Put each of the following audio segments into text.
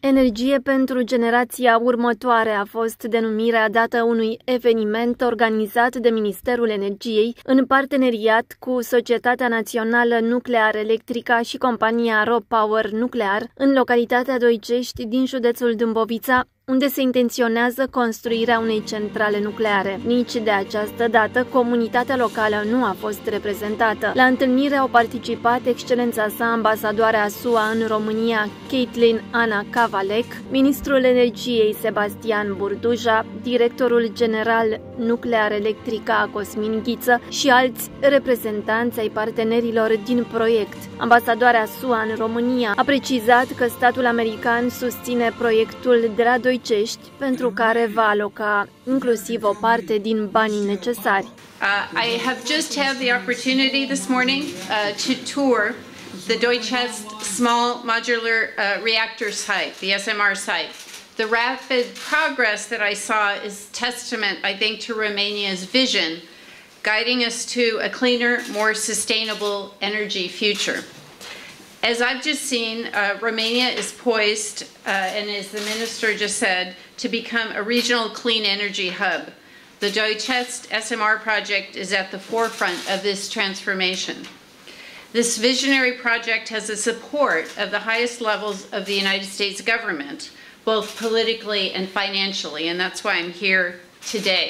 Energie pentru generația următoare a fost denumirea dată unui eveniment organizat de Ministerul Energiei în parteneriat cu Societatea Națională Nuclear Electrica și compania RoPower Nuclear în localitatea Doicești din județul Dâmbovița, unde se intenționează construirea unei centrale nucleare. Nici de această dată, comunitatea locală nu a fost reprezentată. La întâlnire au participat excelența sa ambasadoarea SUA în România, Caitlin Ana Cavalec, ministrul energiei Sebastian Burduja, directorul general Nuclear Electrica Cosmin Ghiță și alți reprezentanți ai partenerilor din proiect. Ambasadoarea SUA în România a precizat că statul american susține proiectul de la Doicești, pentru care va aloca inclusiv o parte din banii necesari. I have just had the opportunity this morning to tour the Doicești Small Modular Reactor site, the SMR site. The rapid progress that I saw is testament, I think, to Romania's vision, guiding us to a cleaner, more sustainable energy future. As I've just seen, Romania is poised, and as the minister just said, to become a regional clean energy hub. The Doicești SMR project is at the forefront of this transformation. This visionary project has the support of the highest levels of the United States government, both politically and financially, and that's why I'm here today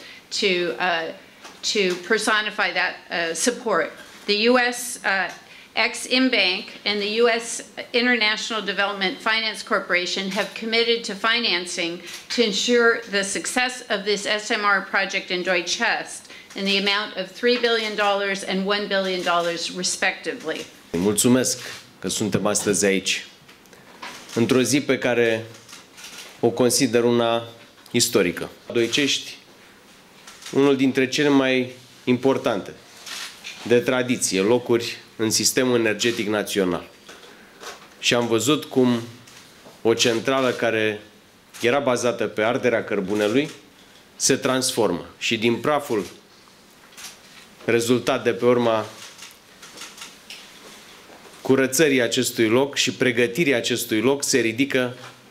to personify that support. The U.S. Ex-Im Bank and the U.S. International Development Finance Corporation have committed to financing to ensure the success of this SMR project in Doicești in the amount of $3 billion and $1 billion respectively. Mulțumesc că suntem astăzi aici, într-o zi pe care o consider una istorică. Doicești, unul dintre cele mai importante, de tradiție, locuri în sistemul energetic național. Și am văzut cum o centrală care era bazată pe arderea cărbunelui se transformă și din praful rezultat de pe urma curățării acestui loc și pregătirii acestui loc se ridică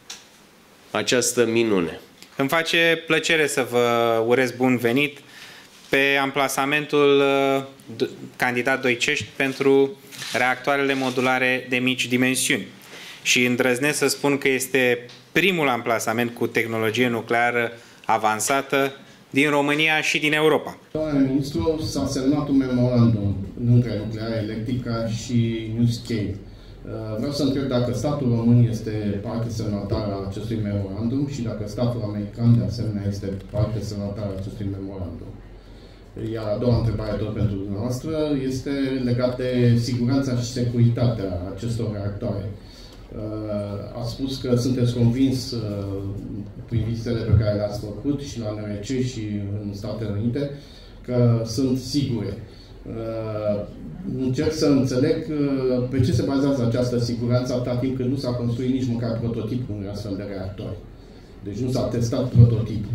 această minune. Îmi face plăcere să vă urez bun venit pe amplasamentul candidat Doicești pentru reactoarele modulare de mici dimensiuni. Și îndrăznesc să spun că este primul amplasament cu tehnologie nucleară avansată din România și din Europa. Doamne ministru, s-a semnat un memorandum între Nuclear Electrica și NuScale. Vreau să întreb dacă statul român este parte semnatară a acestui memorandum și dacă statul american de asemenea este parte semnatară a acestui memorandum. Iar a doua întrebare, tot pentru dumneavoastră, este legat de siguranța și securitatea acestor reactoare. Ați spus că sunteți convins prin vizitele pe care le-ați făcut și la NRC și în Statele Unite că sunt sigure. Încerc să înțeleg pe ce se bazează această siguranță atâta timp când nu s-a construit nici măcar prototipul unui astfel de reactor. Deci nu s-a testat prototipul.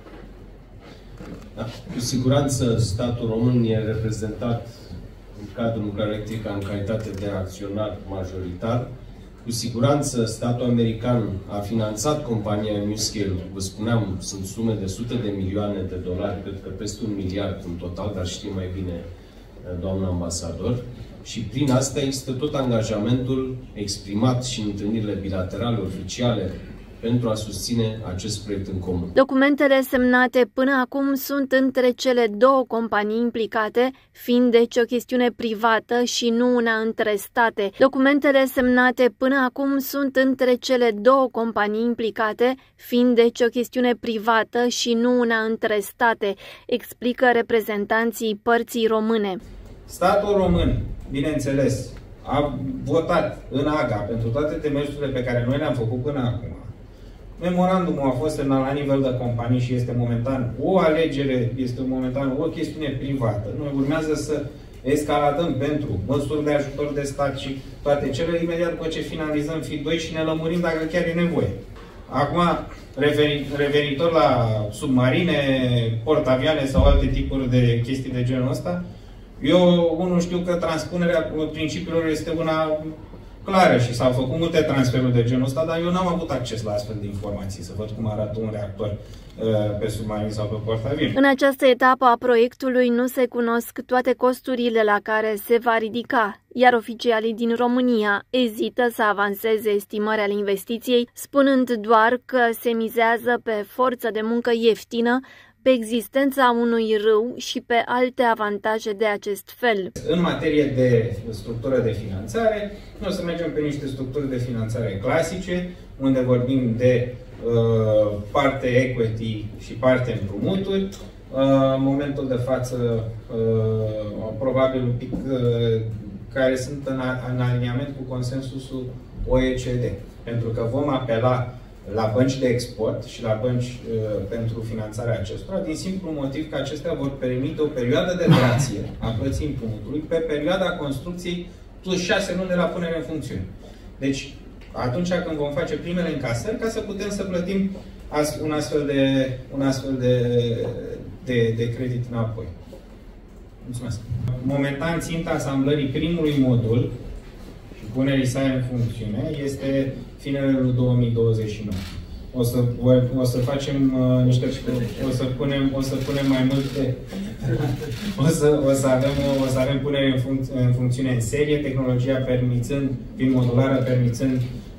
Da. Cu siguranță statul român e reprezentat în cadrul Nuclear Electrica în calitate de acționar majoritar. Cu siguranță statul american a finanțat compania NuScale, vă spuneam, sunt sume de sute de milioane de dolari, cred că peste $1 miliard în total, dar știe mai bine doamna ambasador. Și prin asta există tot angajamentul exprimat și în întâlnirile bilaterale, oficiale, pentru a susține acest proiect în comun. Documentele semnate până acum sunt între cele două companii implicate, fiind deci o chestiune privată și nu una între state. Documentele semnate până acum sunt între cele două companii implicate, fiind deci o chestiune privată și nu una între state, explică reprezentanții părții române. Statul român, bineînțeles, a votat în AGA pentru toate demersurile pe care noi le-am făcut până acum. Memorandumul a fost semnat la nivel de companii și este momentan o alegere, este momentan o chestiune privată. Noi urmează să escaladăm pentru măsuri de ajutor de stat și toate cele imediat după ce finalizăm FID2 și ne lămurim dacă chiar e nevoie. Acum, revenitor la submarine, portavioane sau alte tipuri de chestii de genul ăsta, eu, unul, știu că transpunerea principiilor este una clară și s-au făcut multe transferuri de genul ăsta, dar eu n-am avut acces la astfel de informații, să văd cum arată un reactor pe submarin sau pe portaavioane. În această etapă a proiectului nu se cunosc toate costurile la care se va ridica, iar oficialii din România ezită să avanseze estimări ale investiției, spunând doar că se mizează pe forță de muncă ieftină, pe existența unui râu și pe alte avantaje de acest fel. În materie de structură de finanțare, noi o să mergem pe niște structuri de finanțare clasice, unde vorbim de parte equity și parte împrumuturi. În momentul de față, probabil un pic care sunt în aliniament cu consensusul OECD, pentru că vom apela la bănci de export și la bănci pentru finanțarea acestora, din simplu motiv că acestea vor permite o perioadă de grație a plății împrumutului pe perioada construcției plus 6 luni de la punere în funcțiune. Deci, atunci când vom face primele încasări, ca să putem să plătim un astfel de credit înapoi. Mulțumesc. Momentan, ținta asamblării primului modul și punerii sale în funcțiune este finele lui 2029. O să facem niște... O să punem mai multe... O să avem punere în funcțiune în serie, tehnologia permițând, fiind modulară, permițând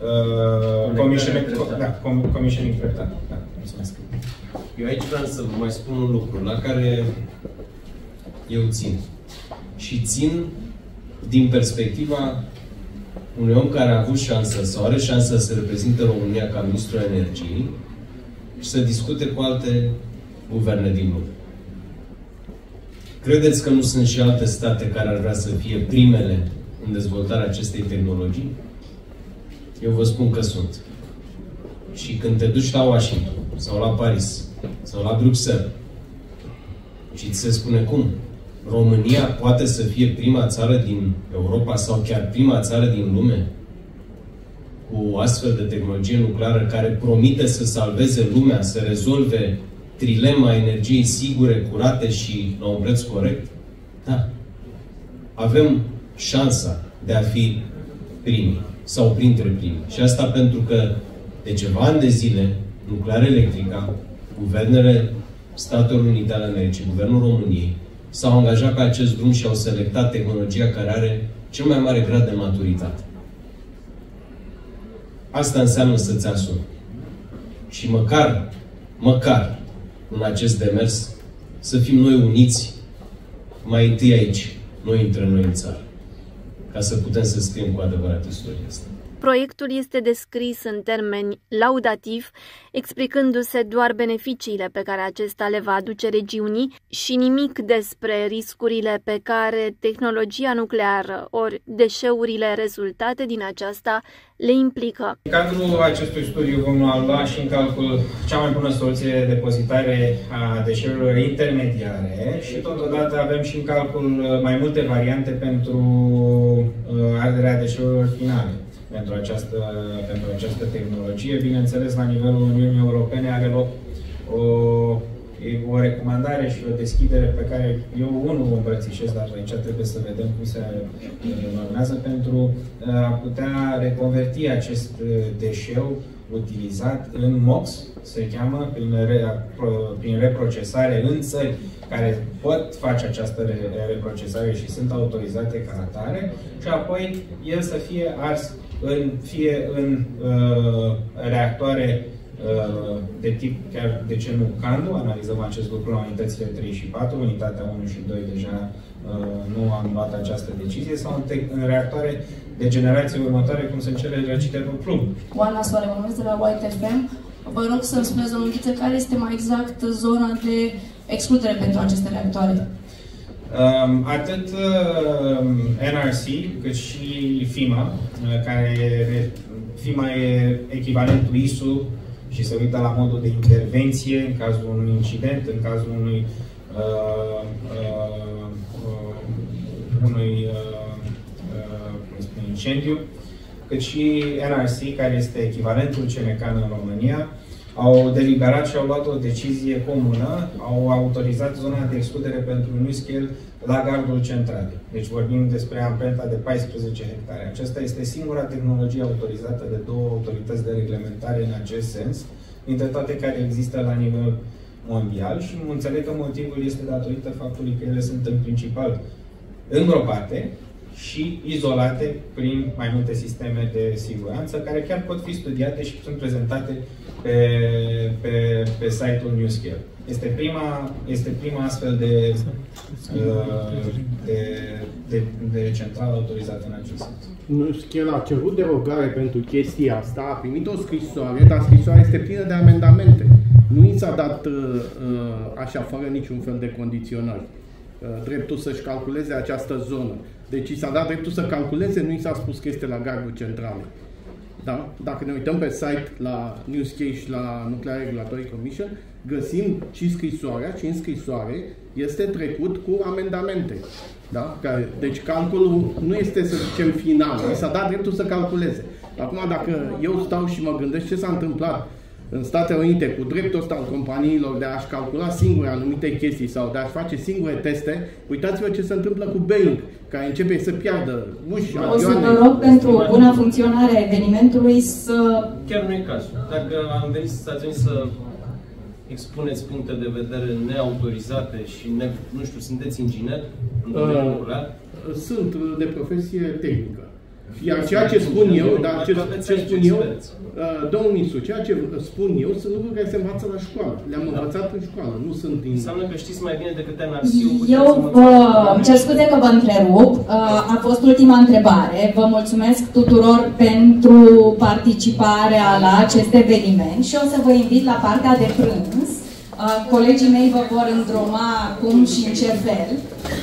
commissioning treptat. Da, mulțumesc. Eu aici vreau să vă mai spun un lucru la care eu țin. Și țin din perspectiva unui om care a avut șansă sau are șansa să reprezinte România ca ministru al energiei și să discute cu alte guverne din lume. Credeți că nu sunt și alte state care ar vrea să fie primele în dezvoltarea acestei tehnologii? Eu vă spun că sunt. Și când te duci la Washington, sau la Paris, sau la Bruxelles, și ți se spune cum? România poate să fie prima țară din Europa sau chiar prima țară din lume cu o astfel de tehnologie nucleară care promite să salveze lumea, să rezolve trilema energiei sigure, curate și la un preț corect? Da. Avem șansa de a fi primii sau printre primii. Și asta pentru că de ceva ani de zile, Nuclearelectrica, guvernele Statelor Unite ale Americii, Guvernul României, s-au angajat pe acest drum și au selectat tehnologia care are cel mai mare grad de maturitate. Asta înseamnă să-ți asumi. Și măcar în acest demers, să fim noi uniți mai întâi aici, noi între noi în țară, ca să putem să scriem cu adevărat istoria asta. Proiectul este descris în termeni laudativ, explicându-se doar beneficiile pe care acesta le va aduce regiunii și nimic despre riscurile pe care tehnologia nucleară ori deșeurile rezultate din aceasta le implică. În cadrul acestui studiu vom lua și în calcul cea mai bună soluție de depozitare a deșeurilor intermediare și totodată avem și în calcul mai multe variante pentru arderea deșeurilor finale. Pentru această tehnologie. Bineînțeles, la nivelul Uniunii Europene are loc o recomandare și o deschidere pe care eu o îmbrățișez, dar aici trebuie să vedem cum se normează pentru a putea reconverti acest deșeu utilizat în MOX, se cheamă, prin reprocesare în țări care pot face această reprocesare și sunt autorizate ca atare și apoi el să fie ars fie în reactoare de tip, chiar de ce nu CANDU, analizăm acest lucru la unitățile 3 și 4, unitatea 1 și 2 deja nu am luat această decizie, sau în reactoare de generație următoare, cum sunt cele răcite pe plumb. Oana Soare, mă numesc de la White FM. Vă rog să-mi spuneți, domnul Ghiță, care este mai exact zona de excludere pentru aceste reactoare? Atât NRC, cât și FEMA, FEMA e echivalentul ISU și se uită la modul de intervenție în cazul unui incident, în cazul unui incendiu, cât și NRC, care este echivalentul CNCAN în România, au deliberat și au luat o decizie comună, au autorizat zona de excludere pentru NuScale la gardul central. Deci vorbim despre amprenta de 14 hectare. Aceasta este singura tehnologie autorizată de două autorități de reglementare în acest sens, dintre toate care există la nivel mondial, și înțeleg că motivul este datorită faptului că ele sunt în principal îngropate și izolate prin mai multe sisteme de siguranță, care chiar pot fi studiate și sunt prezentate pe site-ul NuScale. Este prima astfel de centrală autorizată în acest sens. NuScale a cerut derogare pentru chestia asta, a primit o scrisoare, dar scrisoarea este plină de amendamente. Nu i s-a dat așa, fără niciun fel de condiționări, dreptul să-și calculeze această zonă. Deci i s-a dat dreptul să calculeze, nu i s-a spus că este la gardul centralei. Da? Dacă ne uităm pe site la NuScale și la Nuclear Regulatory Commission, găsim și scrisoarea, și în scrisoare este trecut cu amendamente. Da? Deci calculul nu este, să zicem, final, i s-a dat dreptul să calculeze. Acum, dacă eu stau și mă gândesc ce s-a întâmplat în Statele Unite cu dreptul ăsta al companiilor de a-și calcula singure anumite chestii sau de a-și face singure teste, uitați-vă ce se întâmplă cu Boeing, care începe să piardă uși, avioane. O să vă rog pentru buna funcționare a evenimentului să... Chiar nu e cazul. Dacă ați venit să expuneți puncte de vedere neautorizate și, nu știu, sunteți inginer în domeniul nuclear? Sunt de profesie tehnică. Iar ceea ce spun eu, ce spun eu, domnul ministru, ceea ce spun eu sunt lucruri care se învață la școală. Le-am învățat în școală, nu sunt din... Înseamnă că știți mai bine decât NRC-ul. Eu îmi cer scuze că vă întrerup. A fost ultima întrebare. Vă mulțumesc tuturor pentru participarea la acest eveniment și o să vă invit la partea de prânz. Colegii mei vă vor îndruma cum și în ce fel.